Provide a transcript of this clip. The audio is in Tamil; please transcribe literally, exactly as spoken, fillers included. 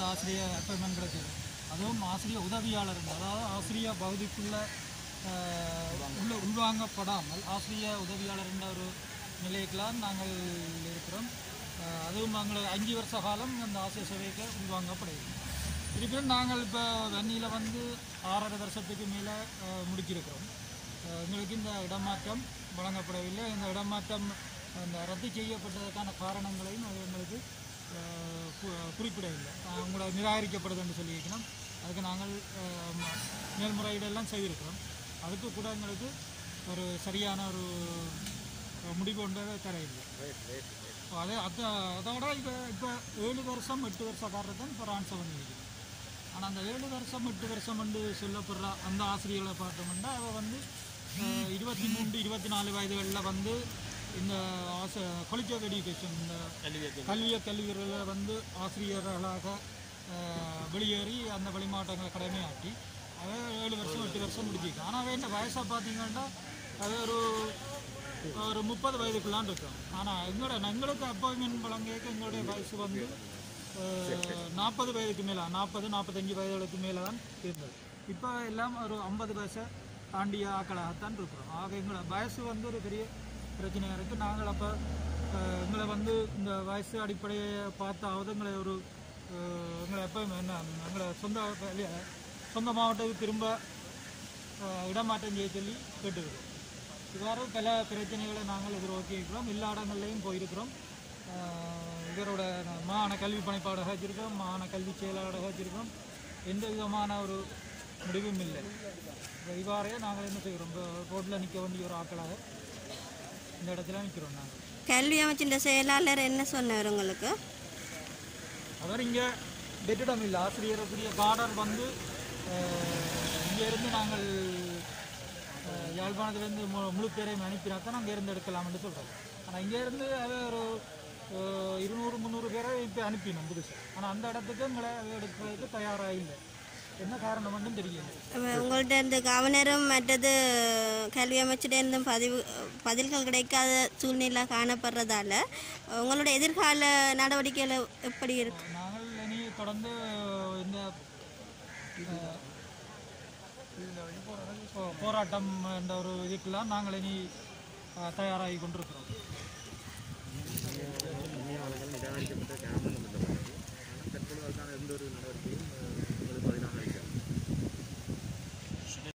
ஆசிரியர் அப்பாயின்மெண்ட் கிடைச்சது. அதுவும் ஆசிரியர் உதவியாளர், அதாவது ஆசிரியர் பகுதிக்குள்ள உள்ள உள்வாங்கப்படாமல் ஆசிரியர் உதவியாளர் என்ற ஒரு நிலையெல்லாம் நாங்கள் இருக்கிறோம். அதுவும் நாங்கள் அஞ்சு வருஷ காலம் அந்த ஆசிரியர் சேவைக்கு உள்வாங்கப்படுகிறது. இருப்பினும் நாங்கள் இப்போ வன்னியில் வந்து ஆறரை வருஷத்துக்கு மேலே முடிச்சிருக்கிறோம். எங்களுக்கு இந்த இடமாற்றம் வழங்கப்படவில்லை. இந்த இடமாற்றம் இந்த ரத்து செய்யப்பட்டதற்கான காரணங்களையும் அது எங்களுக்கு குறிப்பிடவில்லை. உங்களை நிராகரிக்கப்படுது என்று சொல்லியிருக்கணும். அதுக்கு நாங்கள் மேல்முறையீடெல்லாம் செய்திருக்கிறோம். அதுக்கு கூட எங்களுக்கு ஒரு சரியான ஒரு முடிவு ஒன்றே தரையில்லை. அதே அது அதோட இப்போ இப்போ ஏழு வருஷம் எட்டு வருஷக்காரர் தான் இப்போ ஆன்சர் பண்ணியிருக்கோம். ஆனால் அந்த ஏழு வருஷம் எட்டு வருஷம் வந்து சொல்லப்படுற அந்த ஆசிரியர்களை பார்த்தோம்னா அவள் வந்து இருபத்தி மூன்று இருபத்தி நாலு வயதுகளில் வந்து இந்த ஆச குவாலிட்டி ஆஃப் எஜுகேஷன் இந்த கல்விய கல்விகளில் வந்து ஆசிரியர்களாக வெளியேறி அந்த வெளிமாவட்டங்களை கடமையாற்றி அதை ஏழு வருஷம் எட்டு வருஷம் முடிச்சிருக்கு. ஆனால் அவன் என்ன வயசாக பார்த்தீங்கன்னா அது ஒரு ஒரு முப்பது வயதுக்குள்ளான் இருக்கும். ஆனால் எங்களோட எங்களுக்கு அப்பாயின்மெண்ட் வழங்கிக்க எங்களுடைய வயசு வந்து நாற்பது வயதுக்கு மேலே நாற்பது நாற்பத்தஞ்சு வயதுகளுக்கு மேலே தான் இருந்தது. இப்போ எல்லாம் ஒரு ஐம்பது வயசை தாண்டிய ஆக்களாகத்தான் இருக்கிறோம். ஆக எங்களை வயசு வந்து ஒரு பெரிய பிரச்சனையாக இருக்குது. நாங்கள் அப்போ எங்களை வந்து இந்த வயசு அடிப்படையை பார்த்தாவது எங்களை ஒரு எங்களை எப்போ என்ன எங்களை சொந்த சொந்த மாவட்டத்துக்கு திரும்ப இடமாற்றம் செய்ய சொல்லி கேட்டுக்கிறோம். இவ்வாறு பல பிரச்சனைகளை நாங்கள் எதிர்நோக்கி இருக்கிறோம். எல்லா இடங்கள்லையும் போயிருக்கிறோம். இவரோட மாகாண கல்வி பணிப்பாளராக வச்சுருக்கோம், மாகாண கல்வி செயலாளராக வச்சுருக்கோம். எந்த விதமான ஒரு முடிவும் இல்லை. இவ்வாறே நாங்கள் என்ன செய்கிறோம், ரோட்டில் நிற்க வேண்டிய ஒரு ஆட்களாக இந்த இடத்துல நிற்கிறோம். நாங்கள் கல்வி அமைச்சின் செயலாளர் என்ன சொன்னார் உங்களுக்கு? அவர் இங்கே வெற்றிடம் இல்லை, ஆசிரியருக்குரிய கார்டர் வந்து இங்கேருந்து நாங்கள் யாழ்ப்பாணத்துலேருந்து மு முழு பேரையும் அனுப்பினா தான் நாங்கள் இருந்து எடுக்கலாம்னு சொல்கிறோம். ஆனால் இங்கேருந்து அது ஒரு இருநூறு முந்நூறு பேரை இப்போ அனுப்பினோம் புதுசாக. ஆனால் அந்த இடத்துக்கு எங்களை எடுக்கிறதுக்கு தயாராக இல்லை. என்ன காரணம் மட்டும் தெரியல. உங்கள்கிட்ட இருந்து கவர்னரும் மற்றது கல்வி அமைச்சிட்டேருந்தும் பதிவு பதில்கள் கிடைக்காத சூழ்நிலை காணப்படுறதால உங்களோட எதிர்கால நடவடிக்கைகள் எப்படி இருக்கு? நாங்கள் இனி தொடர்ந்து இந்த போராட்டம் என்ற ஒரு இதுக்கெல்லாம் நாங்கள் இனி தயாராகி கொண்டிருக்கிறோம். நிராகரிக்கப்பட்ட